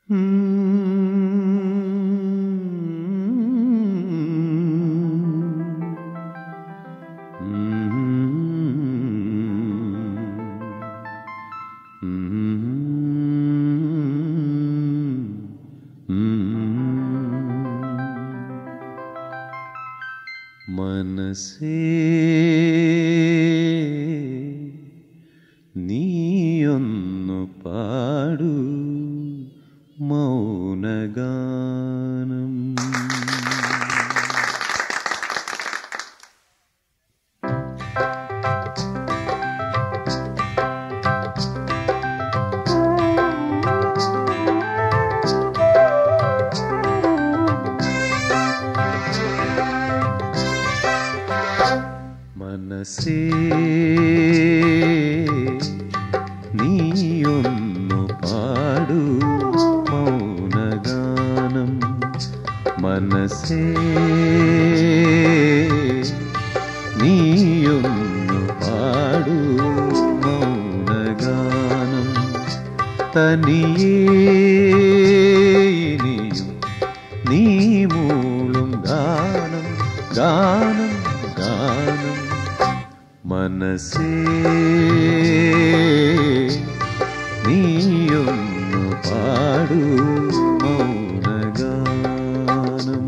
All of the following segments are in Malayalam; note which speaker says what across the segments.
Speaker 1: മനസ്സേ നീയൊന്നു പാടൂ മൗനഗാനം. മനസ്സേ നീയൊന്നു പാടൂ മൗനഗാനം. മനസ്സേ നീയൊന്നു പാടൂ മൗനഗാനം. തനിയേ ഇനിയും നീ മൂളും ഗാനം ഗാനം ഗാനം. മനസ്സേ നീയൊന്നു പാടൂ മൗനഗാനം.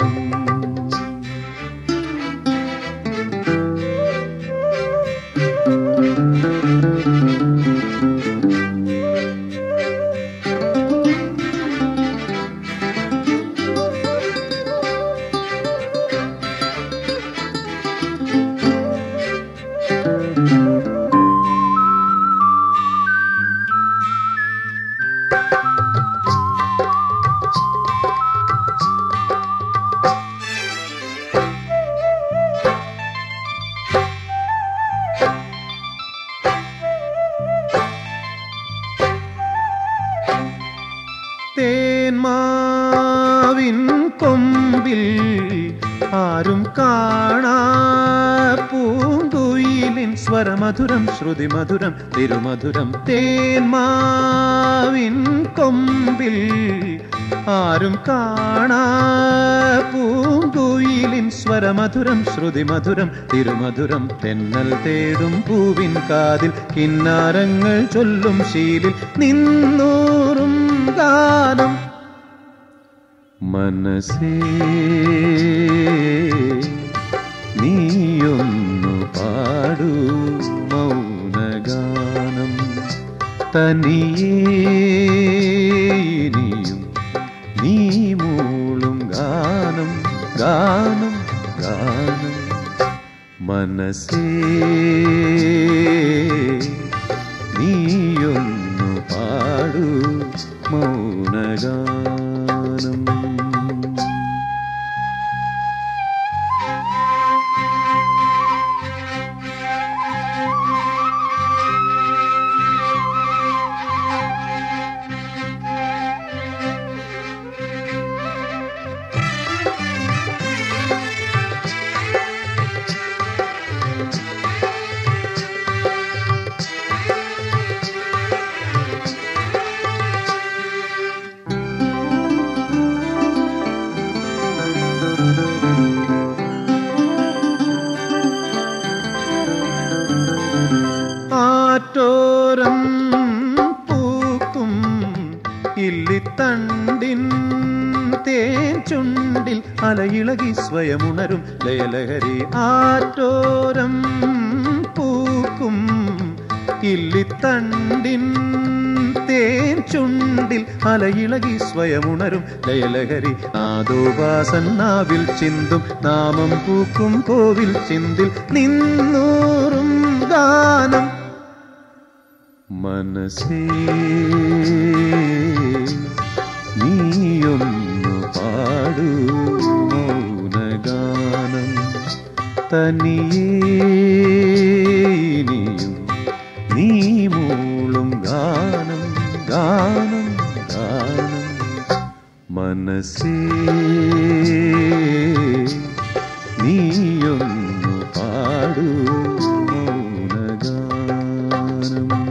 Speaker 1: തേന്മാവിൻ കൊമ്പിൽ ആരും കാണാ പൂങ്കുയിലിൻ സ്വരമധുരം ശ്രുതിമധുരം തിരുമധുരം. തേന്മാവിൻ കൊമ്പിൽ ആരും കാണാ പൂങ്കുയിലിൻ സ്വരമധുരം ശ്രുതിമധുരം തിരുമധുരം. തെന്നൽ തേടും പൂവിൻ കാതിൽ കിന്നാരങ്ങൾ ചൊല്ലും ശീലിൽ നിന്നൂറും ഗാനം. മനസ്സേ നീയൊന്നു പാടൂ മൗനഗാനം. തനിയേ ഇനിയും നീ മൂളും ഗാനം ഗാനം ഗാനം. മനസ്സേ നീയൊന്നു പാടൂ മൗനഗാനം. ആറ്റോരം പൂക്കും ഇല്ലിത്തണ്ടിൻ തേൻ ചുണ്ടിൽ അലയിളകി സ്വയമുണരും ലയലഹരി. ആറ്റോരം പൂക്കും ഇല്ലിത്തണ്ടിൻ തേൻ ചുണ്ടിൽ അലയിളകി സ്വയമുണരും ലയലഹരി. നാദോപാസൻ നാവിൽ ചിന്തും നാമം പൂക്കും കോവിൽ ചിന്തിൽ നിന്നൂറും ഗാനം. മനസ്സേ നീയൊന്നു പാടൂ മൗനഗാനം. തനിയേ ഇനിയും നീ മൂളും ഗാനം ഗാനം ഗാനം. മനസ്സേ നീയൊന്നു പാടൂ മൗനഗാനം.